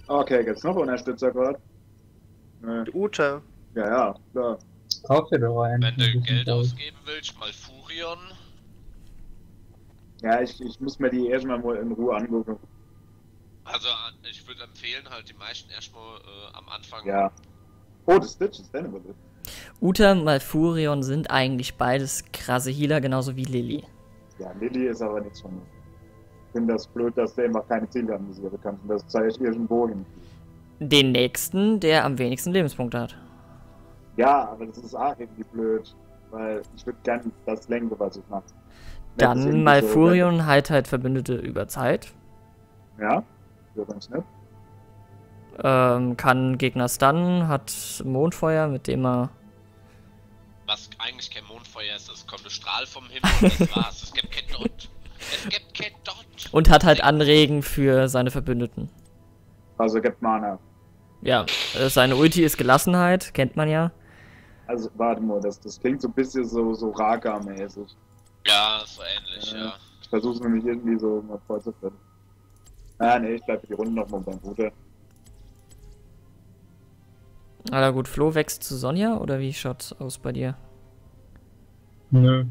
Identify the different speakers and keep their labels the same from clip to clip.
Speaker 1: Okay, gibt's noch Unterstützer gerade? Nee.
Speaker 2: Ute.
Speaker 1: Ja, ja, klar.
Speaker 3: Kauf dir doch einen.
Speaker 4: Wenn du Geld ausgeben willst, mal Furion.
Speaker 1: Ja, ich muss mir die erstmal mal in Ruhe angucken.
Speaker 4: Also ich würde empfehlen, halt die meisten erstmal am Anfang.
Speaker 1: Ja. Oh, das Stitch ist dann überlebt.
Speaker 5: Uta und Malfurion sind eigentlich beides krasse Healer, genauso wie Lilly.
Speaker 1: Ja, Lilly ist aber nichts von mir. Ich finde das blöd, dass der immer keine Ziele analysieren kann. Und das zeige ich irgendwo hin.
Speaker 5: Den nächsten, der am wenigsten Lebenspunkte hat.
Speaker 1: Ja, aber das ist auch irgendwie blöd. Weil ich würde gern das lenken, was ich mache.
Speaker 5: Dann Malfurion halt Verbündete über Zeit.
Speaker 1: Ja, so ganz nett.
Speaker 5: Kann Gegner stunnen, hat Mondfeuer, mit dem er...
Speaker 4: Was eigentlich kein Mondfeuer ist, es kommt ein Strahl vom Himmel und das war's. Es gibt kein Dot. Es gibt kein Dot.
Speaker 5: Und hat halt Anregen für seine Verbündeten.
Speaker 1: Also gibt Mana.
Speaker 5: Ja, seine Ulti ist Gelassenheit, kennt man ja.
Speaker 1: Also warte mal, das klingt so ein bisschen so Raka-mäßig.
Speaker 4: Ja, so ähnlich, ja.
Speaker 1: Ich versuche es nämlich irgendwie so mal vorzufinden. Ah ne, ich bleibe die Runde nochmal beim Bruder.
Speaker 5: Na gut, Flo wächst zu Sonja, oder wie schaut's aus bei dir?
Speaker 3: Nö.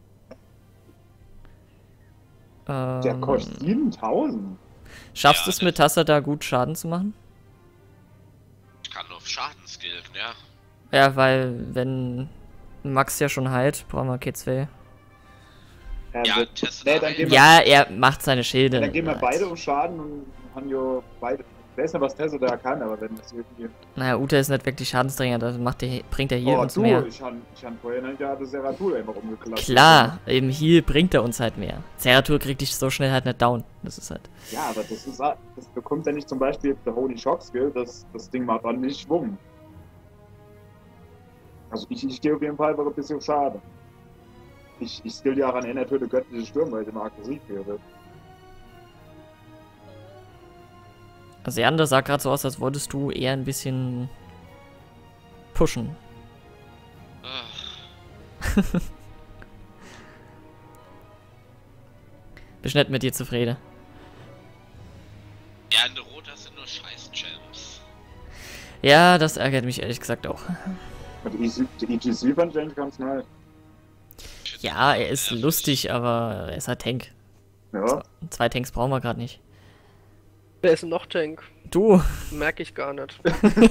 Speaker 1: Der kostet 7000.
Speaker 5: Schaffst du
Speaker 4: Ja,
Speaker 5: es mit Tassa da gut Schaden zu machen?
Speaker 4: Ich kann auf Schaden skillen, ja.
Speaker 5: Ja, weil wenn Max ja schon heilt, brauchen wir K2.
Speaker 4: Ja, Tesla.
Speaker 1: Nee, dann gehen wir,
Speaker 5: Ja, er macht seine Schilde.
Speaker 1: dann gehen wir beide um Schaden und haben ja beide. Ich weiß nicht, was Tesla da kann, aber wenn das irgendwie.
Speaker 5: Naja, Uta ist nicht wirklich Schadensdränger, das bringt er hier
Speaker 1: Oh,
Speaker 5: uns
Speaker 1: du,
Speaker 5: mehr.
Speaker 1: ich hab vorher nicht ja das Seratul immer rumgeklatscht.
Speaker 5: Klar, im Heal bringt er uns halt mehr. Zeratul kriegt dich so schnell halt nicht down. Das ist halt.
Speaker 1: Ja, aber das bekommt ja nicht zum Beispiel der Holy Shock Skill, das Ding macht dann nicht Schwung. Also ich gehe auf jeden Fall ein bisschen schade. Ich skill ja auch an einer Töte göttliche Sturm, weil ich immer aggressiv wäre.
Speaker 5: Also der andere sah gerade so aus, als wolltest du eher ein bisschen pushen.
Speaker 4: Ach,
Speaker 5: Bist nicht mit dir zufrieden.
Speaker 4: ja, in der Rota sind nur scheiß Champs.
Speaker 5: Ja, das ärgert mich ehrlich gesagt auch.
Speaker 1: Und die EGC fand ich eigentlich ganz nice.
Speaker 5: Ja, er ist lustig, aber er ist halt Tank.
Speaker 1: Ja.
Speaker 5: 2 Tanks brauchen wir gerade nicht.
Speaker 2: Wer ist denn noch Tank?
Speaker 5: Du!
Speaker 2: Merke ich gar nicht.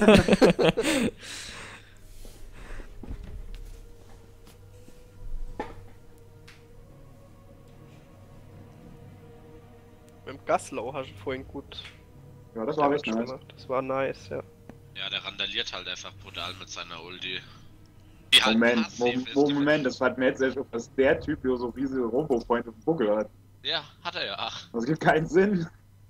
Speaker 2: Mit dem Gaslow hast du vorhin gut
Speaker 1: Ja, das war echt
Speaker 2: Damage
Speaker 1: nice.
Speaker 2: gemacht. Das war nice, ja.
Speaker 4: Ja, der randaliert halt einfach brutal mit seiner Ulti. Die halt
Speaker 1: Moment,
Speaker 4: passiv ist,
Speaker 1: Moment, das hat mir jetzt echt auf, dass der Typ hier so riesige Robo-Point auf dem Buckel hat.
Speaker 4: Ja, hat er ja. Ach.
Speaker 1: Das gibt keinen Sinn.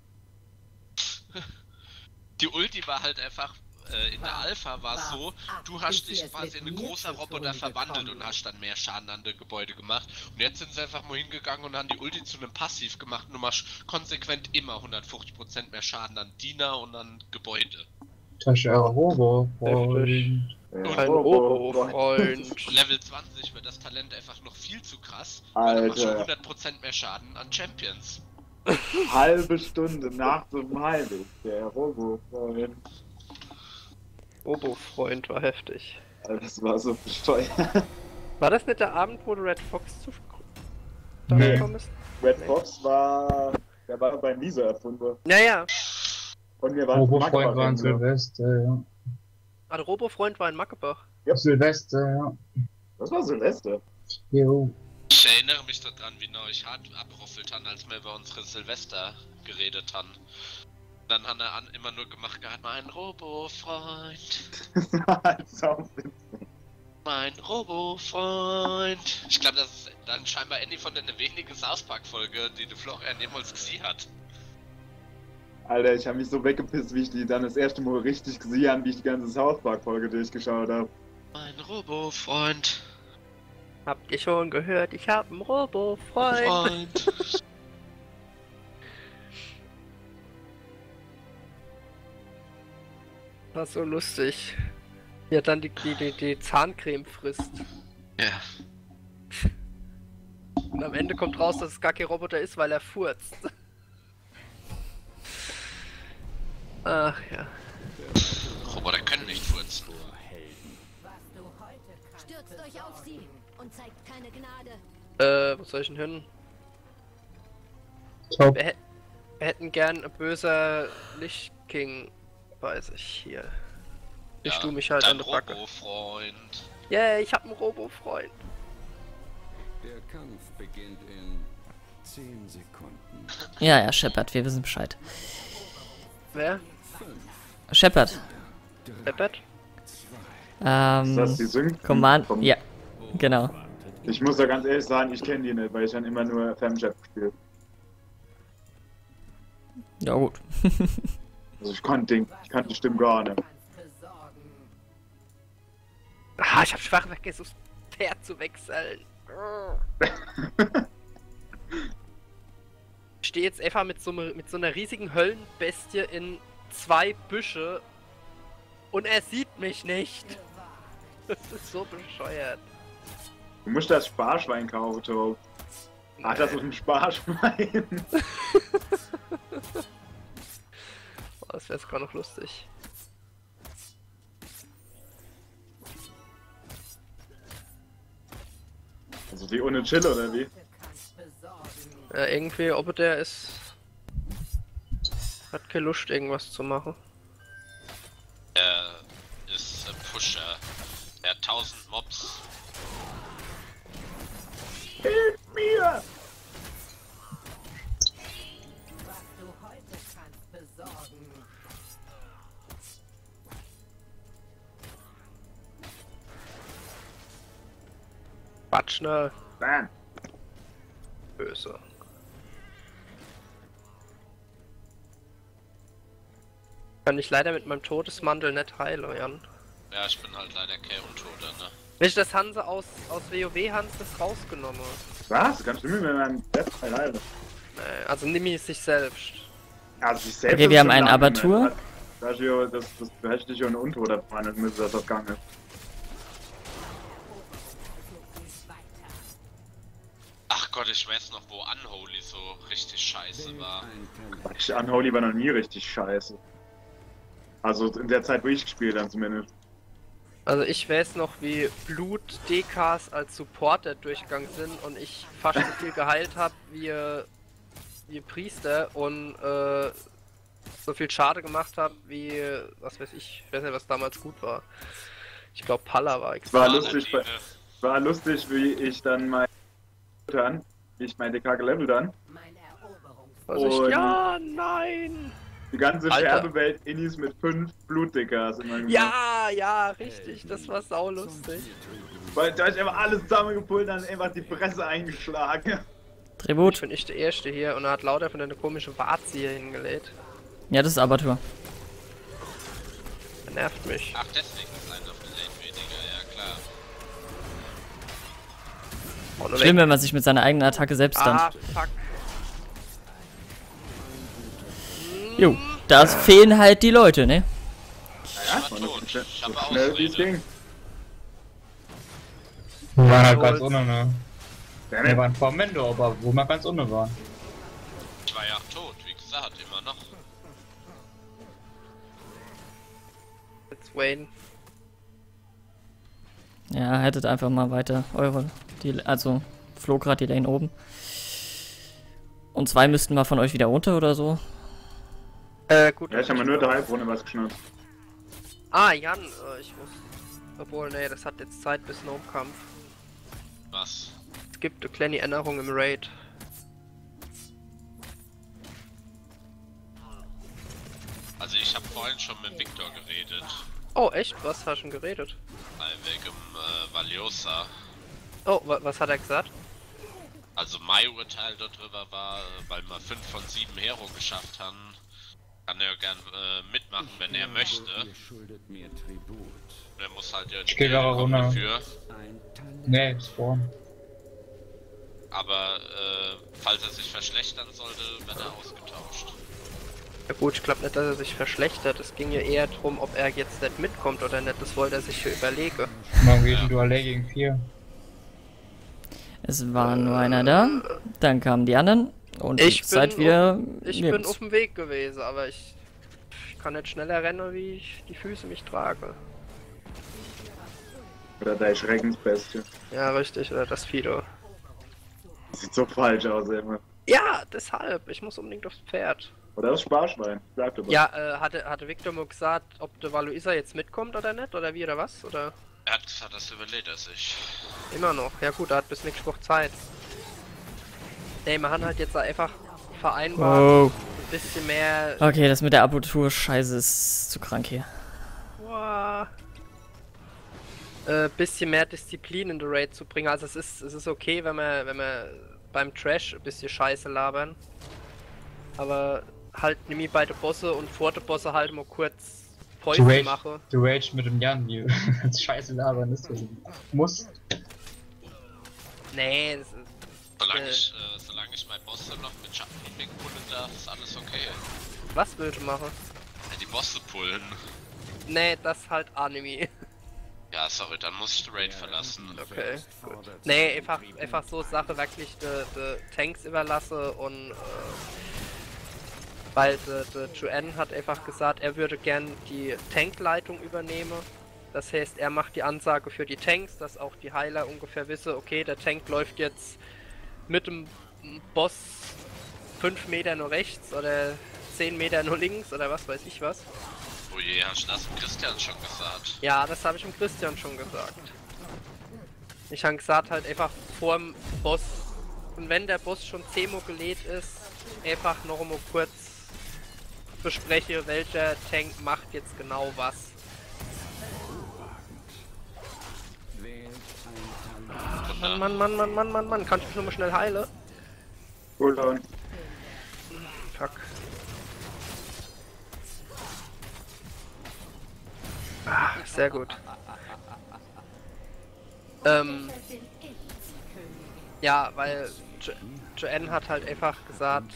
Speaker 4: Die Ulti war halt einfach, in der Alpha war es so, du hast dich quasi in einen großer Roboter verwandelt und hast dann mehr Schaden an den Gebäude gemacht. Und jetzt sind sie einfach mal hingegangen und haben die Ulti zu einem Passiv gemacht und du machst konsequent immer 150% mehr Schaden an Diener und an Gebäude.
Speaker 3: Tasche Robo.
Speaker 2: Heftig.
Speaker 1: Ja,
Speaker 2: Ein Robo-Freund.
Speaker 4: Level 20 wird das Talent einfach noch viel zu krass, weil du machst
Speaker 1: Alter,
Speaker 4: 100% mehr Schaden an Champions.
Speaker 1: halbe Stunde nach dem Heilung. Der Robo-Freund.
Speaker 2: Robo-Freund war heftig.
Speaker 1: Alter, das war so besteuert.
Speaker 2: War das nicht der Abend, wo Red Fox zu
Speaker 3: Nee.
Speaker 2: gekommen ist?
Speaker 1: Red Fox der war bei Lisa erfunden.
Speaker 2: Naja,
Speaker 1: Und wir waren
Speaker 3: Robo-Freund war ein
Speaker 1: Magdeburg.
Speaker 3: Silvester, ja.
Speaker 2: der Robo-Freund war in Mackebach.
Speaker 3: Silvester, ja.
Speaker 1: Das war Silvester.
Speaker 3: Jo.
Speaker 4: Ich erinnere mich daran, wie neu ich hart abroffelt haben, als wir über unsere Silvester geredet haben. Dann hat er immer nur gemacht gehabt, mein Robo-Freund,
Speaker 1: Das war halt sauwitzig.
Speaker 4: mein Robo-Freund. Ich glaube, das ist dann scheinbar eine von den wenigen South Park-Folge, die der Florian jemals gesehen hat.
Speaker 1: Alter, ich habe mich so weggepisst, wie ich die dann das erste Mal richtig gesehen habe, wie ich die ganze South Park-Folge durchgeschaut habe.
Speaker 4: Mein Robo-Freund,
Speaker 2: Habt ihr schon gehört? Ich hab einen Robo-Freund.
Speaker 4: Freund.
Speaker 2: War so lustig. Wie er dann die Zahncreme frisst.
Speaker 4: Ja.
Speaker 2: Und am Ende kommt raus, dass es gar kein Roboter ist, weil er furzt. Ach ja.
Speaker 4: Roboter können nicht furzen.
Speaker 6: Stürzt euch auf sie und zeigt keine Gnade.
Speaker 2: Wo soll ich denn hin?
Speaker 3: Top.
Speaker 2: Wir hätten gern ein böser Lichtking bei sich hier. Ich tu mich halt
Speaker 4: dein
Speaker 2: an der Backe.
Speaker 4: Robo-Freund.
Speaker 2: Yeah, ich hab einen Robo-Freund.
Speaker 7: Der Kampf beginnt in 10 Sekunden.
Speaker 5: Ja, ja, Shepard, wir wissen Bescheid.
Speaker 2: Wer?
Speaker 5: Shepard.
Speaker 2: Shepard?
Speaker 1: Ist das die Sync?
Speaker 5: Command. Ja, genau.
Speaker 1: Ich muss da ganz ehrlich sagen, ich kenne die nicht, weil ich dann immer nur Femchat gespielt.
Speaker 5: Ja, gut.
Speaker 1: Also ich kannte die Stimme gar nicht.
Speaker 2: Ah, ich hab schwach vergessen, das Pferd zu wechseln. Ich stehe jetzt einfach mit so einer riesigen Höllenbestie in 2 Büsche und er sieht mich nicht. Das ist so bescheuert.
Speaker 1: Du musst das Sparschwein kaufen, Tob. Ach, das ist ein Sparschwein.
Speaker 2: Oh, das wäre sogar noch lustig.
Speaker 1: Also die ohne Chill oder wie?
Speaker 2: Ja, irgendwie, ob der ist... Hat keine Lust, irgendwas zu machen.
Speaker 4: Er ist ein Pusher. Er hat 1000 Mobs.
Speaker 1: Hilf mir!
Speaker 2: Batschner,
Speaker 1: Bam.
Speaker 2: böse. Kann ich leider mit meinem Todesmantel nicht heilen, Jan.
Speaker 4: Ja, ich bin halt leider kein Untoter, ne?
Speaker 2: Nicht, dass Hanse aus WoW Hans das rausgenommen hat.
Speaker 1: Was? Kannst du mir mit meinem Bett alleine?
Speaker 2: Nee, also Nimi ist sich selbst.
Speaker 1: Also ich selbst.
Speaker 5: Okay, wir haben ein Abattoir.
Speaker 1: Das behält dich und Untoter, Freunde, müsste das Gange.
Speaker 4: Ach Gott, ich weiß noch, wo Unholy so richtig scheiße war.
Speaker 1: Unholy war noch nie richtig scheiße. Also in der Zeit, wo ich gespielt habe zumindest.
Speaker 2: Also ich weiß noch, wie Blut-DKs als Supporter durchgegangen sind und ich fast so viel geheilt habe wie Priester und so viel Schade gemacht habe wie, was weiß ich weiß nicht, was damals gut war. Ich glaube Palla war extrem.
Speaker 1: War lustig, wie ich dann mein DK gelevelt dann.
Speaker 2: Also
Speaker 1: Und-
Speaker 2: ja, nein!
Speaker 1: Die ganze
Speaker 2: Alter.
Speaker 1: Sterbewelt Innis mit 5 Blutdickers immer gemacht.
Speaker 2: Ja, richtig, das war saulustig.
Speaker 1: Weil da hab ich einfach alles zusammengepult und dann einfach die Presse eingeschlagen.
Speaker 2: Ich
Speaker 5: Tribut.
Speaker 2: bin ich der Erste hier und er hat lauter von einer komischen Warze hier hingelegt.
Speaker 5: Ja, das ist Abattoir.
Speaker 2: Er nervt mich.
Speaker 4: Ach, deswegen ist einer auf der Lane weniger, ja klar.
Speaker 2: Vorne
Speaker 5: Schlimm,
Speaker 2: weg.
Speaker 5: wenn man sich mit seiner eigenen Attacke selbst
Speaker 2: Ah,
Speaker 5: stunt.
Speaker 2: fuck.
Speaker 5: Jo, da fehlen halt die Leute, ne?
Speaker 1: Ja,
Speaker 4: war tot. Ich hab
Speaker 1: so schnell wie es
Speaker 4: Ausrede.
Speaker 1: ging.
Speaker 3: Wir waren halt
Speaker 2: Ja,
Speaker 3: ganz
Speaker 2: Holz.
Speaker 3: unten, ne?
Speaker 1: Ja,
Speaker 3: Wir
Speaker 1: ne?
Speaker 3: waren vor Mendo, aber wo wir ganz unten waren.
Speaker 4: Ich war ja auch tot, wie gesagt, immer noch.
Speaker 2: Jetzt Wayne.
Speaker 5: Ja, hättet einfach mal weiter also flog gerade die Lane oben. Und 2 müssten mal von euch wieder runter oder so.
Speaker 2: Gut.
Speaker 1: Ja, ich habe mir nur der Halbrunde was geschnappt.
Speaker 2: Ah, Jan, ich muss. Obwohl, nee, das hat jetzt Zeit bis zum Kampf.
Speaker 4: Was?
Speaker 2: Es gibt eine kleine Änderung im Raid.
Speaker 4: Also ich habe vorhin schon mit Victor geredet.
Speaker 2: Oh, echt? Was hast du schon geredet?
Speaker 4: Wegen Valiosa.
Speaker 2: Oh, was hat er gesagt?
Speaker 4: Also mein Urteil darüber war, weil wir 5 von 7 Hero geschafft haben, kann er gern mitmachen, wenn er möchte.
Speaker 7: Ihr schuldet mir Tribut.
Speaker 4: Er muss halt ja
Speaker 3: Ich geh da
Speaker 4: bekommen
Speaker 3: runter.
Speaker 4: dafür.
Speaker 7: Ein Talent.
Speaker 3: Nee, Spawn.
Speaker 4: Aber falls er sich verschlechtern sollte, wird er ausgetauscht.
Speaker 2: Ja gut, ich glaube nicht, dass er sich verschlechtert. Es ging ja eher darum, ob er jetzt nicht mitkommt oder nicht. Das wollte er sich hier überlegen.
Speaker 3: Morgen geht ein Duell gegen 4.
Speaker 5: Es war nur einer da, dann kamen die anderen und
Speaker 2: Ich
Speaker 5: ihr seid
Speaker 2: bin
Speaker 5: wieder
Speaker 2: Ich
Speaker 5: nirgends.
Speaker 2: bin auf dem Weg gewesen, aber ich kann nicht schneller rennen, wie ich die Füße mich trage.
Speaker 1: Oder deine Schreckensbestie.
Speaker 2: Ja, richtig, oder das Fido.
Speaker 1: Das sieht so falsch aus immer.
Speaker 2: Ja, deshalb, ich muss unbedingt aufs Pferd.
Speaker 1: Oder das Sparschwein, sag doch mal.
Speaker 2: Ja, hatte Victor mal gesagt, ob der Valuisa jetzt mitkommt oder nicht, oder wie, oder was, oder?
Speaker 4: Er hat gesagt, das überlegt er sich.
Speaker 2: Immer noch, ja gut, er hat bis nächste Woche Zeit. Nee, wir haben halt jetzt einfach vereinbart,
Speaker 5: Oh.
Speaker 2: ein bisschen mehr...
Speaker 5: Okay, das mit der Apertur-Scheiße ist zu krank hier.
Speaker 2: Boah. Bisschen mehr Disziplin in the Raid zu bringen. Also es ist okay, wenn wir beim Trash ein bisschen Scheiße labern. Aber halt nämlich bei den Bosse und vor den Bosse halt mal kurz Päuschen mache.
Speaker 3: Du rage mit dem Jan, die scheiße labern ist das. Muss.
Speaker 2: Nee, das ist,
Speaker 4: Solange ich mein Bosse noch mit Schattenfeedback pullen darf, ist alles okay.
Speaker 2: was würde machen?
Speaker 4: Ja, die Bosse pullen.
Speaker 2: Nee, das halt Anime.
Speaker 4: Ja, sorry, dann muss ich die Raid verlassen.
Speaker 2: Okay, gut. Nee, einfach so Sache wirklich de Tanks überlasse und weil der Joanne hat einfach gesagt, er würde gern die Tankleitung übernehmen. Das heißt, er macht die Ansage für die Tanks, dass auch die Heiler ungefähr wissen, okay, der Tank läuft jetzt mit dem Boss 5 Meter nur rechts oder 10 Meter nur links oder was weiß ich was.
Speaker 4: Oh je, hast du das dem Christian schon gesagt?
Speaker 2: Ja, das habe ich dem Christian schon gesagt. Ich habe gesagt halt einfach vor dem Boss, und wenn der Boss schon 10 gelegt ist, einfach noch mal kurz bespreche, welcher Tank macht jetzt genau was. Mann, kann ich mich nur mal schnell heilen?
Speaker 1: Cooldown.
Speaker 2: Fuck. Ah, sehr gut. Ja, weil Joanne hat halt einfach gesagt,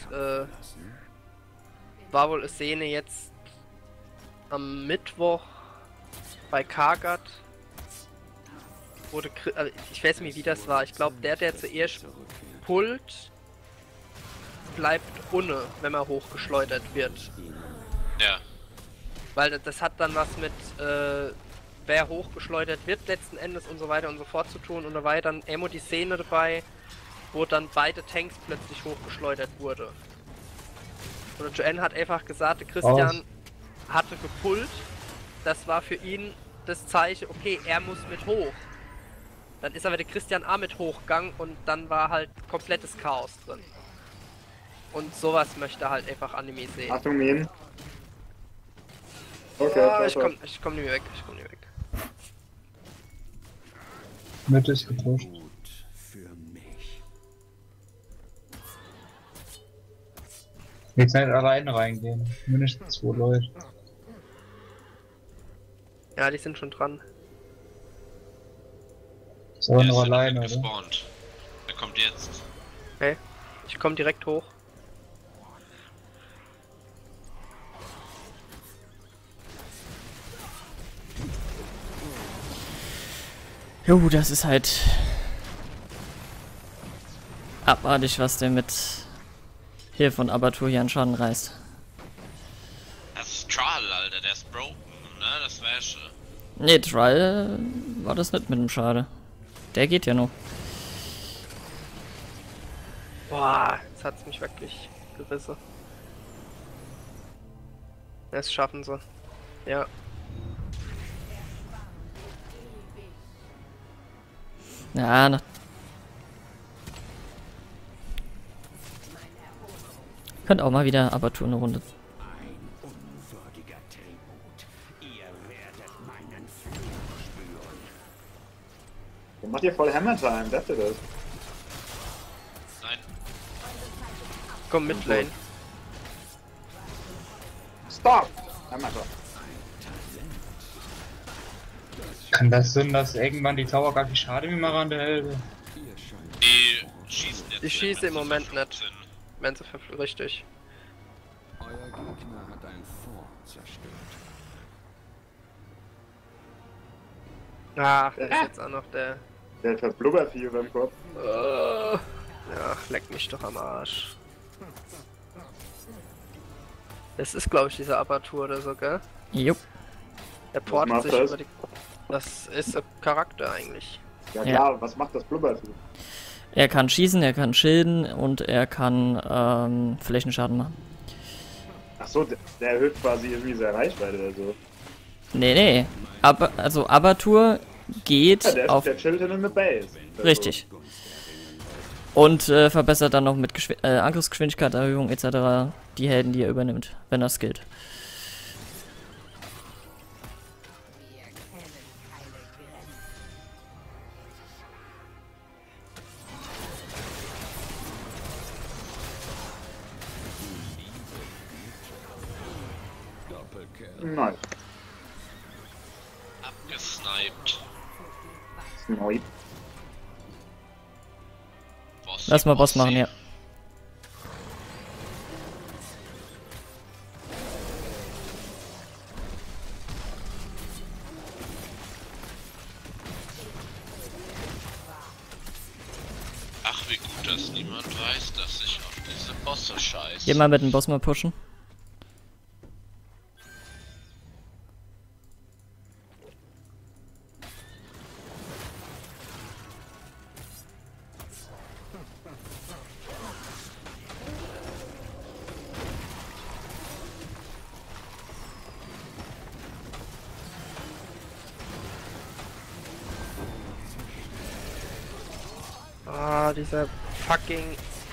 Speaker 2: war wohl eine Szene jetzt am Mittwoch bei Kargat, wurde, also ich weiß nicht wie das war, ich glaube der zuerst pullt, bleibt ohne, wenn man hochgeschleudert wird.
Speaker 4: Ja.
Speaker 2: Weil das hat dann was mit, wer hochgeschleudert wird letzten Endes und so weiter und so fort zu tun. Und da war ja dann immer die Szene dabei, wo dann beide Tanks plötzlich hochgeschleudert wurde. Und Joanne hat einfach gesagt, der Christian hatte gepullt. Das war für ihn das Zeichen, okay, er muss mit hoch. Dann ist aber der Christian auch mit hochgegangen und dann war halt komplettes Chaos drin. Und sowas möchte halt einfach Anime sehen.
Speaker 1: Achtung, Minen. Okay,
Speaker 2: Oh, ich komm nicht mehr weg,
Speaker 3: Mitte ist getauscht.
Speaker 7: Gut für mich.
Speaker 3: Jetzt nicht alleine reingehen. Mindestens 2 Leute.
Speaker 2: Ja, die sind schon dran.
Speaker 3: So,
Speaker 4: Der
Speaker 3: noch
Speaker 4: ist
Speaker 3: alleine, oder?
Speaker 4: gespawnt. Der kommt jetzt.
Speaker 2: Okay. Ich komme direkt hoch.
Speaker 5: Jo, das ist halt abartig, was der mit Hilfe und Apertur hier an Schaden reißt.
Speaker 4: Das ist Trial, Alter, der ist broken, ne? Das wäre
Speaker 5: Ne, Trial war das nicht mit dem Schade. Der geht ja noch.
Speaker 2: Boah, jetzt hat's mich wirklich gerissen. Das schaffen sie. Ja.
Speaker 5: Ja, könnte auch mal wieder Apertur eine Runde.
Speaker 7: Ein unwürdiger Tribut. Ihr werdet meinen Fluch spüren.
Speaker 1: Dann macht ihr voll Hammer Time, das ist das.
Speaker 4: Nein.
Speaker 2: Komm mit Lane.
Speaker 1: Stop! Hammer Time.
Speaker 3: Kann das Sinn, dass irgendwann die Tower gar nicht Schade mehr machen an der Hälfte?
Speaker 7: Ihr scheint
Speaker 4: Die schießen jetzt.
Speaker 2: Die schießen im Moment
Speaker 4: wenn sie
Speaker 2: nicht.
Speaker 4: sind.
Speaker 2: Wenn sie richtig.
Speaker 7: euer Gegner hat ein Fort zerstört.
Speaker 2: Ach, da ist jetzt auch noch der.
Speaker 1: Der hat das Blubbervieh beim Kopf.
Speaker 2: Ja, leck mich doch am Arsch. Das ist, glaube ich, diese Apertur oder so, gell?
Speaker 5: Jupp.
Speaker 2: Der portet
Speaker 1: macht
Speaker 2: sich
Speaker 1: das?
Speaker 2: über die... Das ist ein Charakter eigentlich.
Speaker 1: Ja
Speaker 5: Ja.
Speaker 1: klar, was macht das Blubbervieh?
Speaker 5: Er kann schießen, er kann schilden und er kann Flächenschaden machen.
Speaker 1: Achso, der erhöht quasi irgendwie seine Reichweite oder so.
Speaker 5: Nee. Also Apertur geht
Speaker 1: Ja,
Speaker 5: auf...
Speaker 1: der chillt in eine Base. Also,
Speaker 5: Richtig. Und verbessert dann noch mit Angriffsgeschwindigkeit, Erhöhung etc. die Helden, die er übernimmt, wenn das gilt.
Speaker 1: Nein.
Speaker 4: Abgesniped.
Speaker 1: Snipe.
Speaker 5: Lass mal Boss machen, ja.
Speaker 4: Ach, wie gut, dass niemand weiß, dass ich auf diese Bosse scheiße.
Speaker 5: Geh mal mit dem Boss mal pushen.
Speaker 2: Ah, dieser fucking...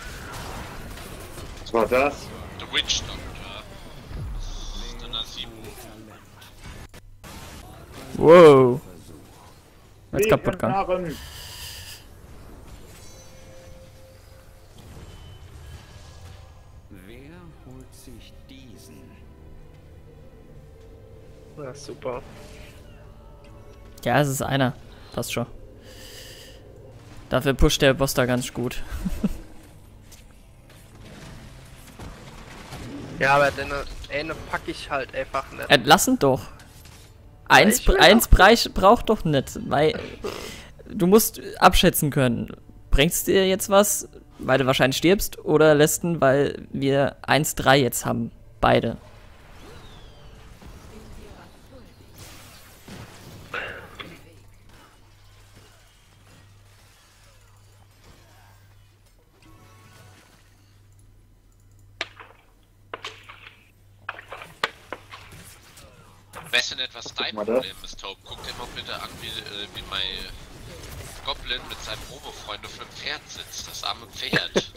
Speaker 1: Was war das?
Speaker 4: The Witch Doctor. Das ist der Nasibu.
Speaker 5: Wow. Jetzt
Speaker 1: Wie
Speaker 5: kaputt gegangen.
Speaker 1: Narren.
Speaker 7: Wer holt sich diesen?
Speaker 2: Na, super.
Speaker 5: Ja, es ist einer. Passt schon. Dafür pusht der Boss da ganz gut.
Speaker 2: Ja, aber den eine packe ich halt einfach nicht.
Speaker 5: Lassen doch. Eins braucht doch nicht, weil du musst abschätzen können. Bringt's dir jetzt was, weil du wahrscheinlich stirbst, oder lässt ihn, weil wir 1-3 jetzt haben, beide.
Speaker 4: Weißt du nicht, was dein
Speaker 1: mal das.
Speaker 4: Problem ist, Taub? Guck dir mal bitte an, wie mein Goblin mit seinem Robo-Freund auf einem Pferd sitzt. Das arme Pferd.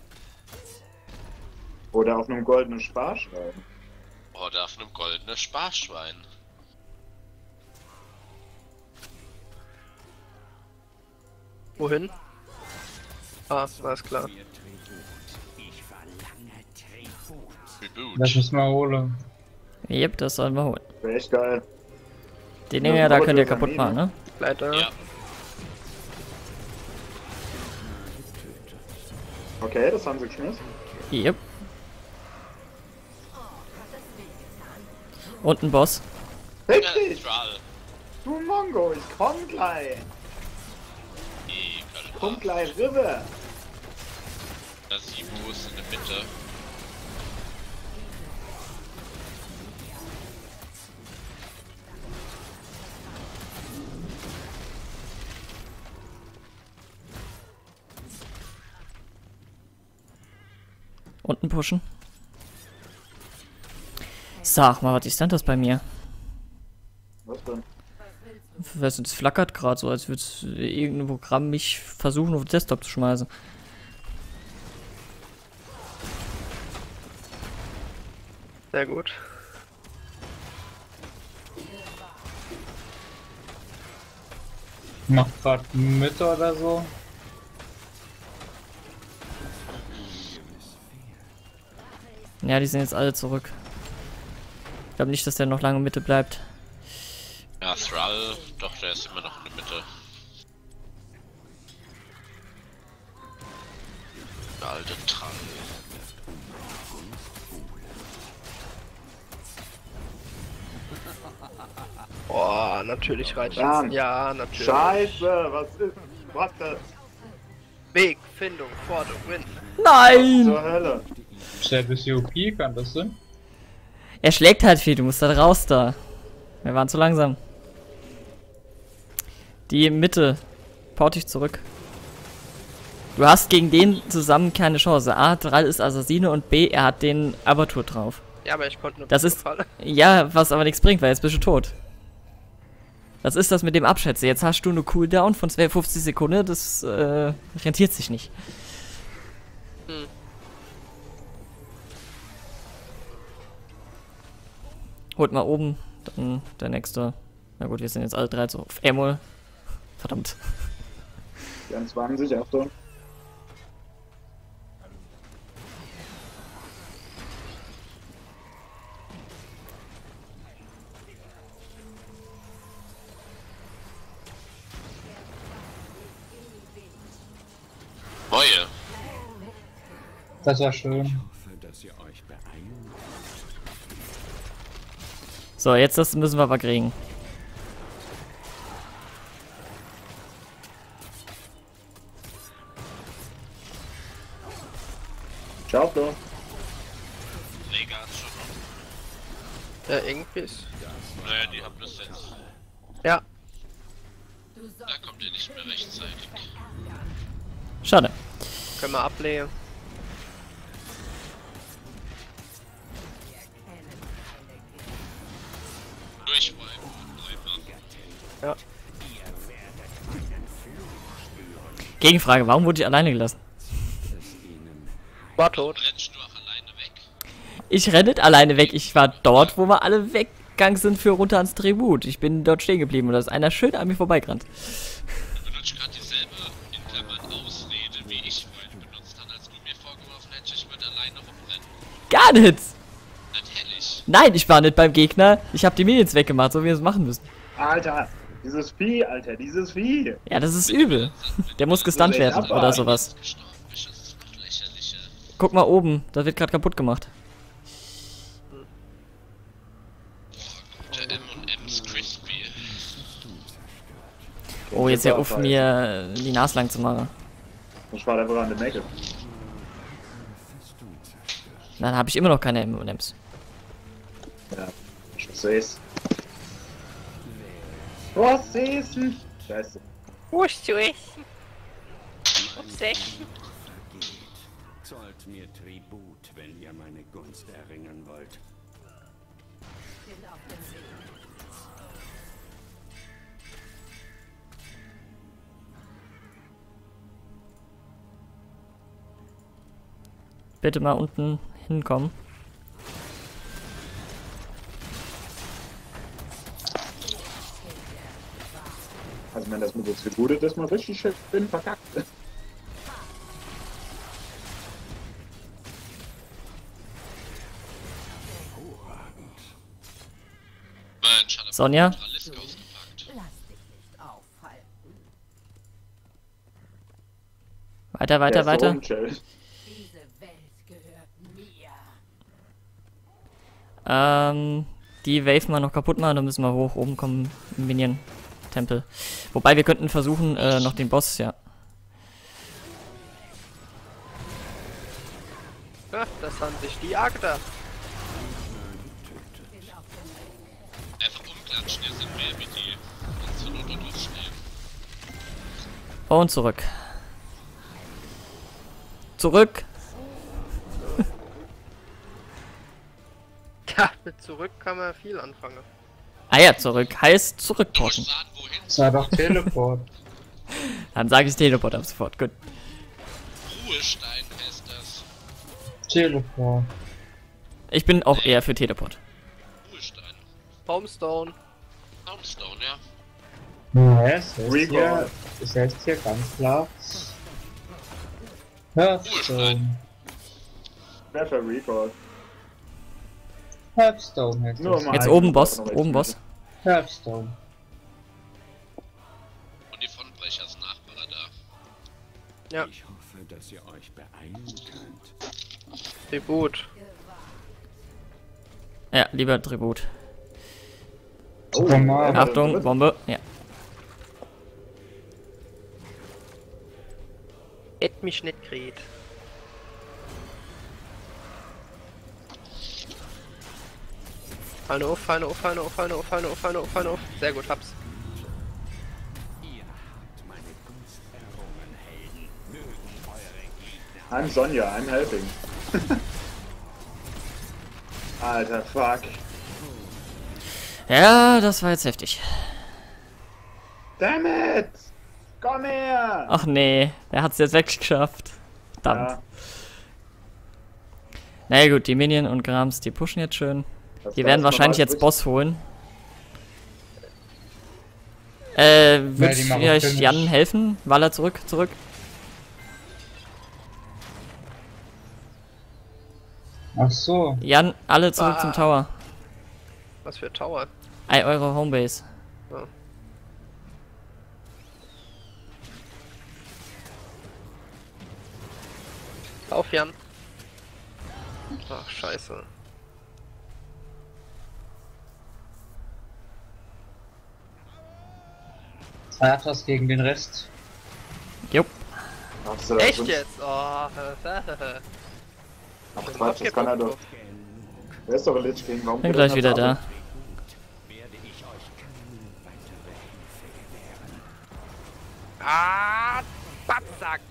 Speaker 1: Oder auf einem goldenen Sparschwein.
Speaker 4: Oder auf einem goldenen Sparschwein.
Speaker 2: Wohin? Ah, alles klar.
Speaker 3: Lass uns mal holen.
Speaker 5: Yep, das sollen wir holen.
Speaker 1: Wäre echt geil.
Speaker 5: Den
Speaker 1: Ja,
Speaker 5: Dinger da
Speaker 1: aber
Speaker 5: könnt ihr
Speaker 1: das
Speaker 5: kaputt
Speaker 1: ist
Speaker 5: machen, ne?
Speaker 2: Leider.
Speaker 4: Ja.
Speaker 1: Okay, das haben sie geschmissen.
Speaker 5: Yep. Und ein Boss.
Speaker 1: Fick
Speaker 4: Ja,
Speaker 1: dich,
Speaker 4: Thrall.
Speaker 1: du Mongo, ich komm gleich. Komm gleich rüber.
Speaker 4: Nasibu ist in der Mitte.
Speaker 5: Unten pushen. Sag mal, was ist denn das bei mir?
Speaker 1: Was denn?
Speaker 5: Es flackert gerade so, als würde irgendein Programm mich versuchen auf den Desktop zu schmeißen.
Speaker 2: Sehr gut.
Speaker 3: Macht grad Mitte oder so.
Speaker 5: Ja, die sind jetzt alle zurück. Ich glaube nicht, dass der noch lange Mitte bleibt.
Speaker 4: Ja, Thrall, doch, der ist immer noch in der Mitte. Der alte Thrall.
Speaker 2: Boah, natürlich reicht
Speaker 1: Bam.
Speaker 2: das. Ja, natürlich.
Speaker 1: Scheiße, was ist? Was das?
Speaker 2: Weg, Findung, Fordung, Win.
Speaker 5: Nein!
Speaker 1: Zur Hölle.
Speaker 3: Ist der ein bisschen OP, kann das sein?
Speaker 5: Er schlägt halt viel, du musst da raus da. Wir waren zu langsam. Die Mitte. Port dich zurück. Du hast gegen den zusammen keine Chance. A, Drall ist Assassine und B, er hat den Abertur drauf.
Speaker 2: Ja, aber ich konnte nur
Speaker 5: Das ist,
Speaker 2: Falle.
Speaker 5: ja, was aber nichts bringt, weil jetzt bist du tot. Das ist das mit dem Abschätzen. Jetzt hast du eine Cooldown von 52 Sekunden, das rentiert sich nicht.
Speaker 2: Hm.
Speaker 5: Holt mal oben, dann der nächste. Na gut, wir sind jetzt alle 3 so auf Emol. Verdammt.
Speaker 1: 24, Achtung.
Speaker 4: Neue.
Speaker 3: Das war schön.
Speaker 7: Ich hoffe, dass ihr euch beeilen.
Speaker 5: So, jetzt das müssen wir aber kriegen.
Speaker 1: Ciao, Flo.
Speaker 4: Rega hat's schon.
Speaker 2: Ja, irgendwie ist.
Speaker 4: Naja, die haben das jetzt.
Speaker 2: Ja,
Speaker 4: Da kommt ihr nicht mehr rechtzeitig.
Speaker 5: Schade.
Speaker 2: können wir ablehnen.
Speaker 4: Durchwipen.
Speaker 2: Ja.
Speaker 5: Gegenfrage, warum wurde ich alleine gelassen?
Speaker 2: War tot.
Speaker 4: Rennst du auch alleine weg?
Speaker 5: Ich renne nicht alleine weg. Ich war dort, wo wir alle weggegangen sind für runter ans Tribut. Ich bin dort stehen geblieben und da ist einer schön an mir vorbeigerannt.
Speaker 4: Du benutzt gerade dieselbe in Klammern Ausrede, wie ich vorhin benutzt habe, als du mir vorgeworfen hättest, ich würde alleine rumrennen.
Speaker 5: Gar nichts!
Speaker 4: Natürlich.
Speaker 5: Nein, ich war nicht beim Gegner. Ich habe die Minions weggemacht, so wie wir es machen müssen.
Speaker 1: Alter, dieses Vieh, Alter, dieses Vieh.
Speaker 5: Ja, das ist übel. Der muss gestunt
Speaker 1: Das ist echt
Speaker 5: werden oder
Speaker 1: abartig.
Speaker 5: sowas.
Speaker 4: Gestorben bist, das ist noch lächerlicher.
Speaker 5: Guck mal oben, das wird gerade kaputt gemacht.
Speaker 4: Der M&M's Crispy.
Speaker 5: Oh, jetzt ja auf mir die Nase lang zu machen.
Speaker 1: Ich war einfach an der Mecke.
Speaker 5: Dann habe ich immer noch keine M&M's.
Speaker 1: Ja, ich seh's. Was siehst du? Scheiße.
Speaker 2: Wo ist zu essen? Was essen?
Speaker 7: Zollt mir Tribut, wenn ihr meine Gunst erringen wollt.
Speaker 5: Bitte mal unten hinkommen.
Speaker 1: Also wenn das mit der Tribute das mal richtig schön verkackt.
Speaker 4: Mensch, hat er
Speaker 5: Sonja?
Speaker 4: Tralisk ausgepackt.
Speaker 6: Lass dich nicht aufhalten.
Speaker 5: Weiter, weiter, weiter.
Speaker 6: Diese Welt gehört mir.
Speaker 5: Die Wave mal noch kaputt machen, dann müssen wir hoch oben kommen im Minion-Tempel. Wobei wir könnten versuchen, noch den Boss, ja.
Speaker 2: Ja, das haben sich die Agda.
Speaker 4: Einfach umklatschen, hier sind mehr wie die. Und zur Not und aufstehen.
Speaker 5: Und zurück. Zurück!
Speaker 2: Ja, mit zurück kann man viel anfangen.
Speaker 5: Ah ja, zurück. Heißt
Speaker 4: Du musst
Speaker 5: zurückporten.
Speaker 4: sagen, wohin?
Speaker 3: Das war doch Teleport.
Speaker 5: Dann sage ich Teleport ab sofort. Gut.
Speaker 4: Ruhestein heißt das.
Speaker 3: Teleport.
Speaker 5: Ich bin auch eher für Teleport.
Speaker 4: Ruhestein.
Speaker 2: Homestone.
Speaker 4: Homestone, ja.
Speaker 3: Ja, es
Speaker 1: Recall.
Speaker 3: heißt hier ganz klar. Hearthstone.
Speaker 1: Wer für Recall?
Speaker 3: Hearthstone heißt
Speaker 1: Nur
Speaker 3: es.
Speaker 1: mal
Speaker 5: Jetzt
Speaker 1: einen
Speaker 5: oben Boss.
Speaker 1: noch als
Speaker 5: Oben Boss.
Speaker 3: Hearthstone.
Speaker 4: Und die Frontbrechers Nachbarer da.
Speaker 2: Ja.
Speaker 7: Ich hoffe, dass ihr euch beeilen könnt.
Speaker 2: Tribut.
Speaker 5: Ja, lieber Tribut.
Speaker 1: Oh,
Speaker 3: Normal.
Speaker 1: ja,
Speaker 5: Achtung, Bombe. Ja.
Speaker 2: Hätt mich nicht kriegt. Fallen auf, fallen auf, fallen auf, fallen auf, fallen auf, fallen auf, fallen auf. Sehr gut, hab's.
Speaker 1: I'm Sonja, I'm helping. Alter, fuck.
Speaker 5: Ja, das war jetzt heftig.
Speaker 1: Damn it! Komm her!
Speaker 5: Ach nee, der hat's jetzt weggeschafft. Verdammt.
Speaker 1: Ja,
Speaker 5: Naja gut, die Minion und Grams, die pushen jetzt schön.
Speaker 1: das
Speaker 5: Die
Speaker 1: war
Speaker 5: werden
Speaker 1: jetzt
Speaker 5: wahrscheinlich
Speaker 1: normal
Speaker 5: jetzt Boss holen. Würd
Speaker 3: die machen
Speaker 5: euch
Speaker 3: Finish.
Speaker 5: Jan helfen? Waller zurück.
Speaker 3: Ach so.
Speaker 5: Jan, alle zurück zum Tower.
Speaker 2: Was für Tower.
Speaker 5: Eure Homebase.
Speaker 2: Ja. Auf, Jan. Ach, scheiße.
Speaker 3: Zwei Atlas gegen den Rest.
Speaker 5: Jupp.
Speaker 1: Hast du
Speaker 2: Echt
Speaker 1: sonst-
Speaker 2: jetzt? Oh,
Speaker 1: Ach Quatsch, das kann er doch. Wer ist doch ein Lich King? Warum
Speaker 5: Bin
Speaker 1: geht
Speaker 5: gleich
Speaker 1: er
Speaker 5: wieder
Speaker 1: nicht
Speaker 5: da.
Speaker 1: ab?
Speaker 2: Ah, Babsack!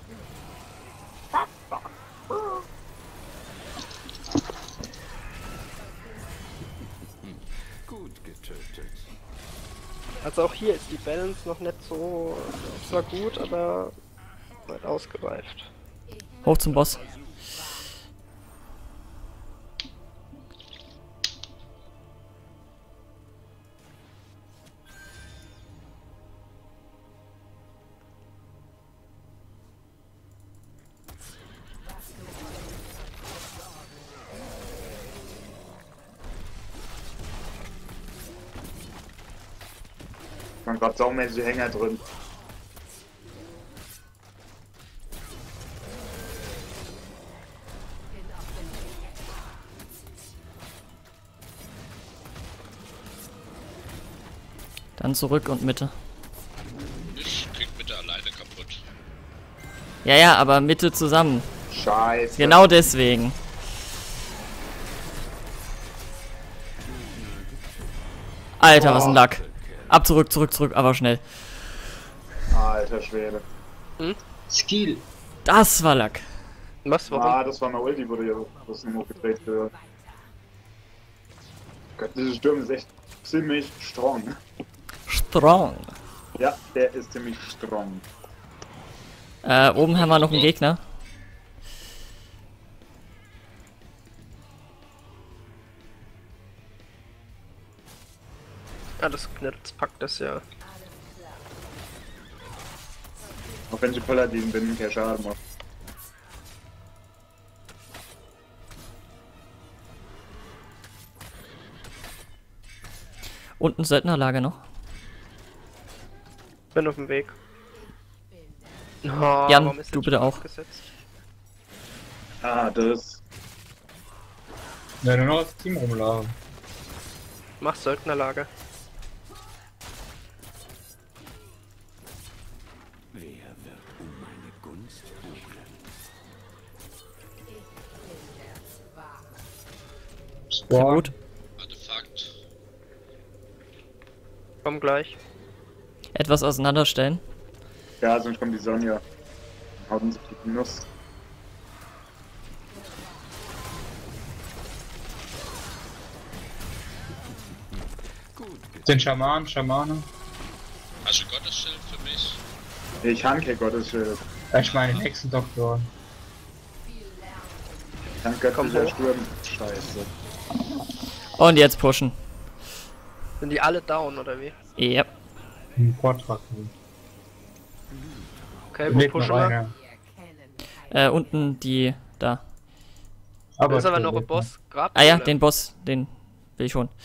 Speaker 7: Gut getötet.
Speaker 2: Also auch hier ist die Balance noch nicht so... Zwar gut, aber... weit ausgereift.
Speaker 5: Hoch zum Boss.
Speaker 1: Ich bin grad saumäßig Hänger drin.
Speaker 5: Dann zurück und Mitte.
Speaker 4: Ich krieg Mitte alleine kaputt.
Speaker 5: Ja, aber Mitte zusammen.
Speaker 1: Scheiße.
Speaker 5: Genau deswegen. Alter, was ein Lack. Ab, zurück, aber schnell.
Speaker 1: Alter Schwede.
Speaker 3: Skill.
Speaker 5: Das war Lack.
Speaker 2: Was, warum?
Speaker 1: Ah, das war mein Ulti, wurde ja das nur hochgedreht gehört. Gott, dieser Sturm ist echt ziemlich strong.
Speaker 5: Strong.
Speaker 1: Ja, der ist ziemlich strong.
Speaker 5: Oben haben wir noch einen Gegner.
Speaker 2: Ja, das Knitz packt das ja.
Speaker 1: Auch wenn ich Paladin bin, kein Schaden macht.
Speaker 5: Unten Söldnerlager noch.
Speaker 2: Bin auf dem Weg. Oh,
Speaker 5: Jan,
Speaker 2: warum ist
Speaker 5: du
Speaker 2: jetzt
Speaker 5: bitte
Speaker 2: schon
Speaker 5: auch.
Speaker 2: abgesetzt?
Speaker 1: Ah, das.
Speaker 3: Ja, nur noch das Team rumlaufen.
Speaker 2: Mach Söldnerlager.
Speaker 7: Wer wird um meine Gunst buhlen?
Speaker 5: Sehr gut.
Speaker 4: Artefakt.
Speaker 2: Komm gleich.
Speaker 5: Etwas auseinanderstellen.
Speaker 1: Ja, sonst kommt die Sonja. Haut uns auf die Nuss.
Speaker 3: Den Schamane.
Speaker 4: Hast du Gottesschild für mich?
Speaker 1: Ich hanke Gottes Schild.
Speaker 3: Ich meine Hexendoktor.
Speaker 1: Ich hanke
Speaker 2: Komm
Speaker 1: göttlicher
Speaker 2: hoch.
Speaker 1: Sturm. Scheiße.
Speaker 5: Und jetzt pushen.
Speaker 2: Sind die alle down, oder wie?
Speaker 5: Ja.
Speaker 3: Ein Portrad.
Speaker 2: Okay, wo
Speaker 3: Lebt noch
Speaker 2: pushen wir?
Speaker 3: einer.
Speaker 5: Unten die da.
Speaker 2: Da ist aber
Speaker 3: der
Speaker 2: noch ein
Speaker 3: lebt
Speaker 2: Boss. Grab.
Speaker 5: Ah ja, den Boss, den will ich schon.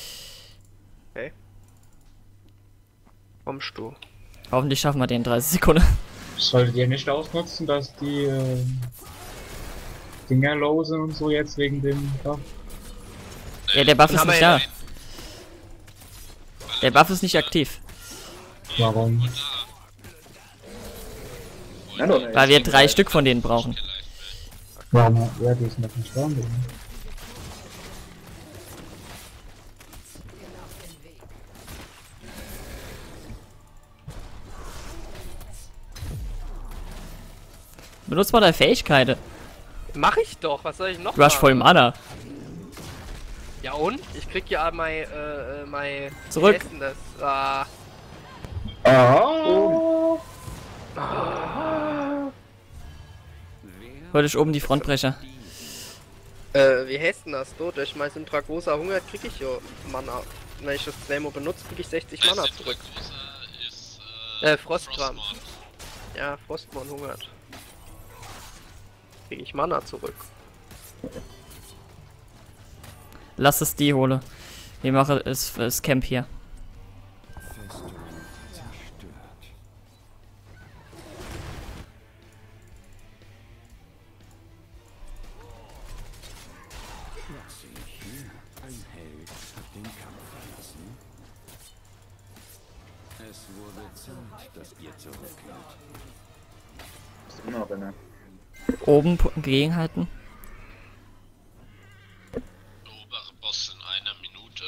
Speaker 2: Kommst du?
Speaker 5: Hoffentlich schaffen wir den in 30 Sekunden.
Speaker 3: noch. Solltet ihr nicht ausnutzen, dass die Dinger low sind und so jetzt wegen dem Buff?
Speaker 5: Ja, der Buff
Speaker 2: Dann
Speaker 5: ist
Speaker 2: haben
Speaker 5: nicht
Speaker 2: wir
Speaker 5: da.
Speaker 2: ja-
Speaker 5: Der Buff ist nicht aktiv.
Speaker 3: Warum?
Speaker 1: Nein, doch nicht.
Speaker 5: Weil wir 3 Stück von denen brauchen.
Speaker 3: Warum? Ja, die ist noch nicht da.
Speaker 5: Benutz mal deine Fähigkeiten.
Speaker 2: Mach ich doch, was soll ich noch
Speaker 5: Du hast voll
Speaker 2: machen?
Speaker 5: Mana.
Speaker 2: Ja und? Ich krieg ja mein,
Speaker 5: Zurück.
Speaker 2: wie heißt denn das? Ah,
Speaker 3: Oh.
Speaker 5: Wollte ich oben die Frontbrecher.
Speaker 2: wie heißt denn das? So, durch mein Syndragosa Hunger krieg ich ja Mana. Wenn ich das zweimal benutze, krieg ich 60 Mana zurück.
Speaker 4: Ist,
Speaker 2: Frostbrand.
Speaker 4: Frostmourne.
Speaker 2: Ja, Frostmon hungert. Krieg ich Mana zurück.
Speaker 5: Lass es die hole. Wir machen das Camp hier.
Speaker 7: Festung zerstört. Was sehe ich hier? Ein Held hat den Kampf verlassen. Es wurde Zeit, dass ihr zurückkehrt.
Speaker 1: Ist immer noch einer.
Speaker 5: Oben gegenhalten.
Speaker 4: Der obere Boss in einer Minute.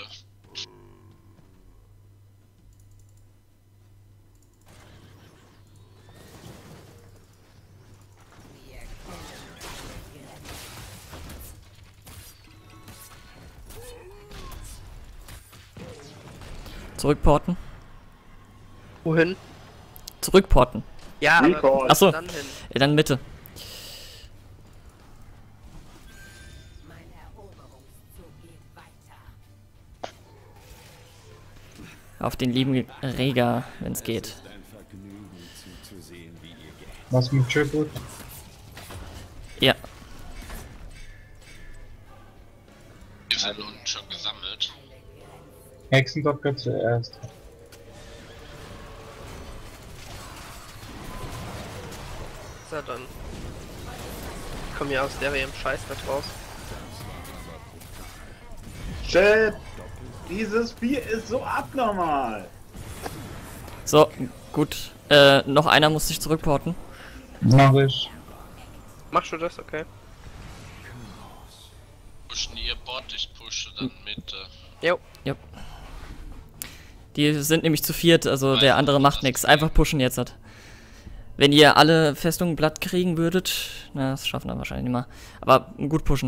Speaker 5: Zurückporten.
Speaker 2: Wohin?
Speaker 5: Zurückporten.
Speaker 2: Ja,
Speaker 1: Recall.
Speaker 2: aber
Speaker 5: Ach so.
Speaker 2: dann hin.
Speaker 5: Dann Mitte.
Speaker 6: Mein Eroberungszug geht weiter.
Speaker 5: Auf den lieben Rega, wenn es geht.
Speaker 7: Es ist ein Vergnügen zuzusehen, wie ihr geht.
Speaker 3: Was mit Tribute?
Speaker 5: Ja.
Speaker 4: Wir sind unten schon gesammelt.
Speaker 3: Hexendoktor zuerst.
Speaker 2: So, dann. Ich komm ja aus der im Scheiß mit raus.
Speaker 1: Shit! Dieses Vieh ist so abnormal!
Speaker 5: So, gut. Noch einer muss sich zurückporten.
Speaker 3: Mach ich.
Speaker 2: Machst du das? Okay.
Speaker 4: Pushen ihr Bot, ich pushe dann Mitte.
Speaker 2: Jo.
Speaker 5: Ja. Die sind nämlich zu viert, also der andere macht nichts. Einfach pushen jetzt. Wenn ihr alle Festungen platt kriegen würdet, na, das schaffen wir wahrscheinlich nicht mehr. Aber gut pushen.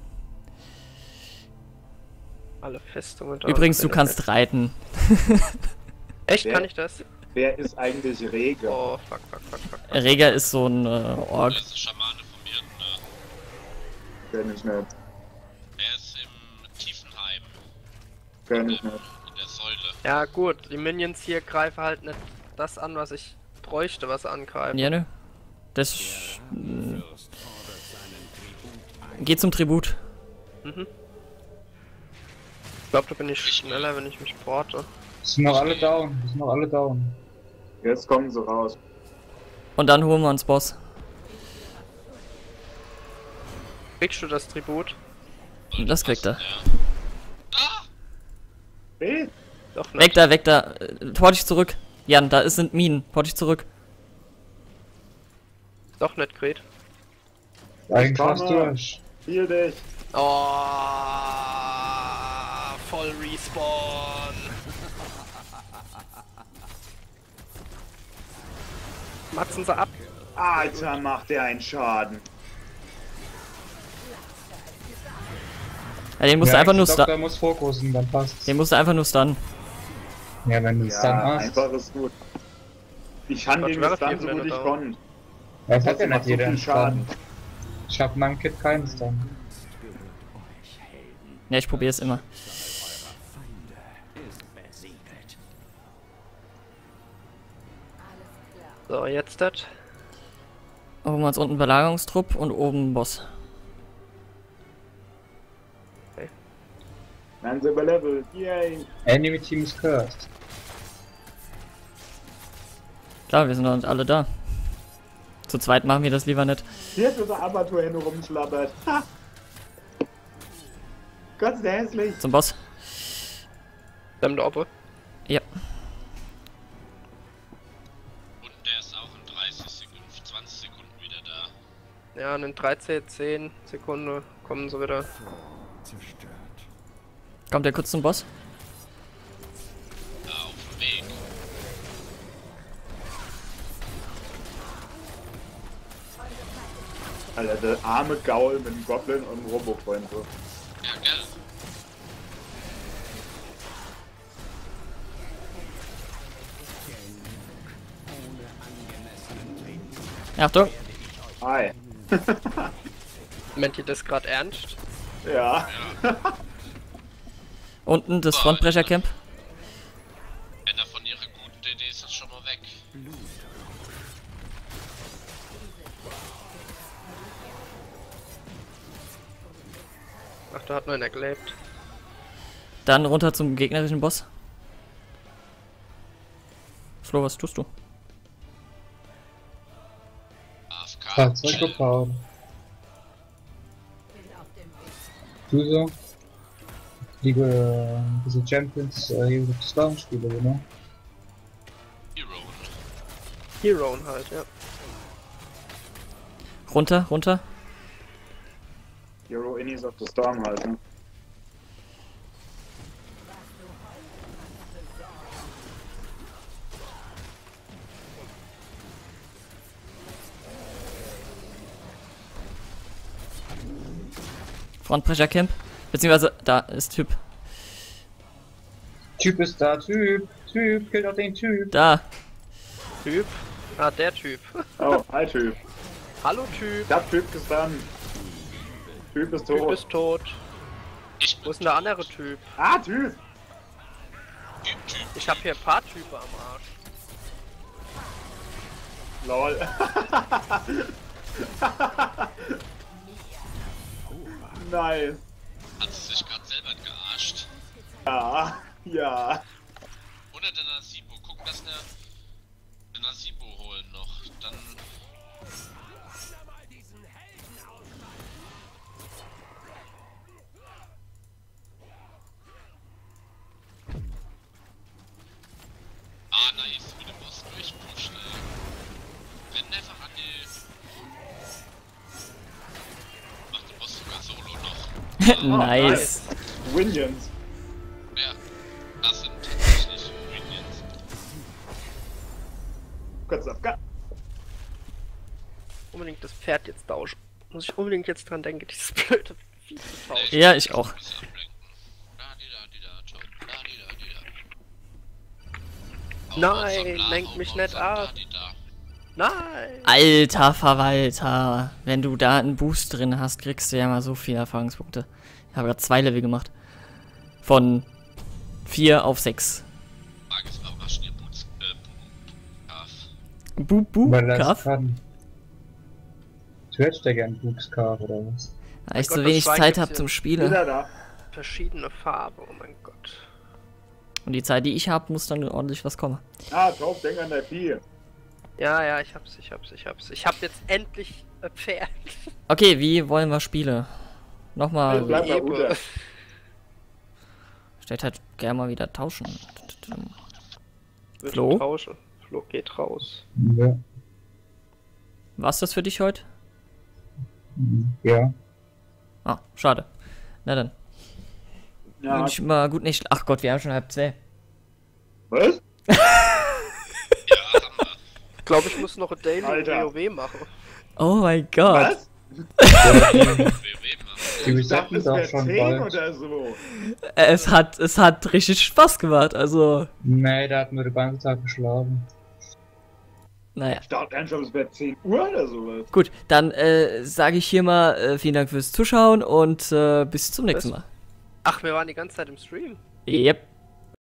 Speaker 2: Alle Festungen.
Speaker 5: Übrigens, du kannst reiten.
Speaker 2: Echt?
Speaker 1: Wer?
Speaker 2: Kann ich das?
Speaker 1: Wer ist eigentlich Rege?
Speaker 2: Oh, fuck.
Speaker 5: Rega ist so ein Ork.
Speaker 4: Das ist Schamane von mir, ne?
Speaker 1: Kenn ich nicht.
Speaker 4: Er ist im Tiefenheim,
Speaker 1: Kenn ich nicht.
Speaker 4: in der Säule.
Speaker 2: Ja, gut. Die Minions hier greifen halt nicht das an, was ich bräuchte, was angreifen.
Speaker 5: Ja, ne? Das. Geht zum Tribut.
Speaker 2: Mhm. Ich glaube, da bin ich schneller, wenn ich mich porte.
Speaker 3: Sind noch alle down. Sind noch alle down.
Speaker 1: Jetzt kommen sie raus.
Speaker 5: Und dann holen wir uns Boss.
Speaker 2: Kriegst du das Tribut?
Speaker 5: Das kriegt er.
Speaker 1: Hey,
Speaker 2: Doch
Speaker 5: Weg da. Port dich zurück. Jan, da sind Minen. Port dich zurück.
Speaker 2: Doch nicht, Gret.
Speaker 3: Eigentlich fast
Speaker 1: komme.
Speaker 3: durch.
Speaker 1: Heal dich!
Speaker 2: Oh, voll Respawn. Matzen sie ab.
Speaker 1: Alter, macht der einen Schaden.
Speaker 5: Ja, den musst du einfach nur stunnen.
Speaker 3: Doktor muss fokussen, dann passt's.
Speaker 5: Den musst du einfach nur stunnen.
Speaker 3: Ja, wenn du es dann
Speaker 1: Ja,
Speaker 3: hast.
Speaker 1: einfach ist gut. Ich kann
Speaker 2: Gott,
Speaker 1: den
Speaker 2: wäre
Speaker 1: jetzt dann
Speaker 2: viel,
Speaker 1: so
Speaker 2: wenn
Speaker 1: gut
Speaker 2: du
Speaker 1: ich
Speaker 2: da-
Speaker 1: konnte.
Speaker 3: Das hat ja
Speaker 1: Das macht
Speaker 3: nicht
Speaker 1: so
Speaker 3: jeder
Speaker 1: viel
Speaker 3: einen
Speaker 1: Schaden.
Speaker 3: Schaden. Ich hab in meinem Kit keinen Stun.
Speaker 5: Ja, ich probiere es immer.
Speaker 2: So, jetzt das.
Speaker 5: Holen wir uns unten Belagerungstrupp und oben Boss.
Speaker 1: Dann sind wir Level. Yay!
Speaker 3: Enemy Team is cursed.
Speaker 5: Klar, wir sind doch nicht alle da. Zu zweit machen wir das lieber nicht.
Speaker 1: Hier ist unser Abatur hin rumschlappert. Ha! Gott, ist der hässlich.
Speaker 5: Zum Boss.
Speaker 2: Dem der Oppe.
Speaker 5: Ja.
Speaker 4: Und der ist auch in 30 Sekunden, 20 Sekunden wieder da.
Speaker 2: Ja, in 13, 10 Sekunden kommen sie wieder.
Speaker 7: Zerstört.
Speaker 5: Kommt der kurz zum Boss?
Speaker 4: Da auf dem Weg.
Speaker 1: Alter, der arme Gaul mit dem Goblin und dem Robo-Freund so.
Speaker 4: Ja, gell?
Speaker 5: Achtung!
Speaker 1: Hi.
Speaker 2: Meint ihr das gerade ernst?
Speaker 1: Ja.
Speaker 5: Unten das Frontbrechercamp.
Speaker 4: Einer von ihren guten DDs ist schon mal weg.
Speaker 2: Ach, da hat nur einer gelebt.
Speaker 5: Dann runter zum gegnerischen Boss. Flo, was tust du?
Speaker 4: AFK.
Speaker 3: Fahrzeug gefahren. Du so? Liebe diese Champions, Heroes of the Storm Spiele, ne?
Speaker 4: Hero.
Speaker 2: Hero halt, ja.
Speaker 5: Runter, runter.
Speaker 1: Hero Innies of the Storm halt, ne?
Speaker 5: Frontbrechercamp. Beziehungsweise, da ist Typ.
Speaker 3: Typ ist da, Typ, kill doch den Typ.
Speaker 5: Da.
Speaker 2: Typ? Ah, der Typ.
Speaker 1: Oh, hi Typ.
Speaker 2: Hallo Typ.
Speaker 1: Ich hab Typ gestanden. Typ ist
Speaker 2: Typ
Speaker 1: tot.
Speaker 2: ist tot.
Speaker 4: Ich
Speaker 2: Wo
Speaker 4: bin
Speaker 2: ist denn der andere Typ?
Speaker 1: Ah, Typ!
Speaker 4: Typ.
Speaker 2: Ich hab hier ein paar Typen am Arsch.
Speaker 1: Lol. Nice.
Speaker 4: Hat sie sich gerade selber gearscht.
Speaker 1: Ja, ja.
Speaker 4: Oder der Nasibo. Gucken, dass der den Nasibo holen noch. Dann. Ah, nice. Mit dem Boss durchpushen, ey. Renn einfach an die. Macht der Boss sogar solo noch.
Speaker 5: Nice.
Speaker 1: Winions.
Speaker 4: Ja, das sind tatsächlich Minions.
Speaker 1: Kurz auf Gas.
Speaker 2: Unbedingt das Pferd jetzt tauschen. Muss ich unbedingt jetzt dran denken, dieses blöde Vieh zu tauschen.
Speaker 5: Ja, ich auch.
Speaker 2: Nein, lenk mich nicht ab. Nein!
Speaker 5: Alter Verwalter. Wenn du da einen Boost drin hast, kriegst du ja mal so viele Erfahrungspunkte. Ich habe gerade 2 Level gemacht. Von 4 auf 6.
Speaker 4: Frage ist, warum hast du dir Boots,
Speaker 3: Weil das
Speaker 5: Kaff?
Speaker 3: kann. Du hättest ja gern Bookscarf oder was?
Speaker 5: Weil ich
Speaker 2: Gott,
Speaker 5: so
Speaker 2: das
Speaker 5: wenig
Speaker 2: Schwein
Speaker 5: Zeit
Speaker 2: gibt's
Speaker 5: habe
Speaker 2: hier.
Speaker 5: zum Spielen.
Speaker 1: Wieder da.
Speaker 2: Verschiedene Farben, oh mein Gott.
Speaker 5: Und die Zeit, die ich habe, muss dann ordentlich was kommen.
Speaker 1: Ah, drauf, denk an der Vieh.
Speaker 2: Ja, ja, ich hab's. Ich hab jetzt endlich ein Pferd.
Speaker 5: Okay, wie wollen wir Spiele? Nochmal.
Speaker 1: Bleib mal
Speaker 2: Eber.
Speaker 1: Ute.
Speaker 5: Stellt halt gerne mal wieder tauschen.
Speaker 2: Wird
Speaker 5: Flo?
Speaker 2: tauschen. Flo geht raus.
Speaker 3: Ja.
Speaker 5: War's das für dich heute?
Speaker 3: Ja.
Speaker 5: Ah, schade. Na dann.
Speaker 1: Ja.
Speaker 5: Wünsch mal gut nicht. Ach Gott, wir haben schon 1:30.
Speaker 1: Was?
Speaker 2: Ich glaube, ich muss noch ein Daily
Speaker 1: Alter.
Speaker 2: WoW machen.
Speaker 5: Oh mein Gott.
Speaker 1: Was?
Speaker 3: Die
Speaker 1: Ich dachte,
Speaker 3: resetten
Speaker 1: es
Speaker 3: doch
Speaker 1: wäre
Speaker 3: schon
Speaker 1: 10
Speaker 3: bald.
Speaker 1: oder so.
Speaker 5: Es hat richtig Spaß gemacht. Also,
Speaker 3: Nee, der hat nur den ganzen Tag geschlafen.
Speaker 5: naja.
Speaker 1: Ich dachte eigentlich, es wäre 10 Uhr oder sowas.
Speaker 5: Gut, dann sage ich hier mal vielen Dank fürs Zuschauen und bis zum nächsten Mal.
Speaker 2: Ach, wir waren die ganze Zeit im Stream.
Speaker 5: Yep.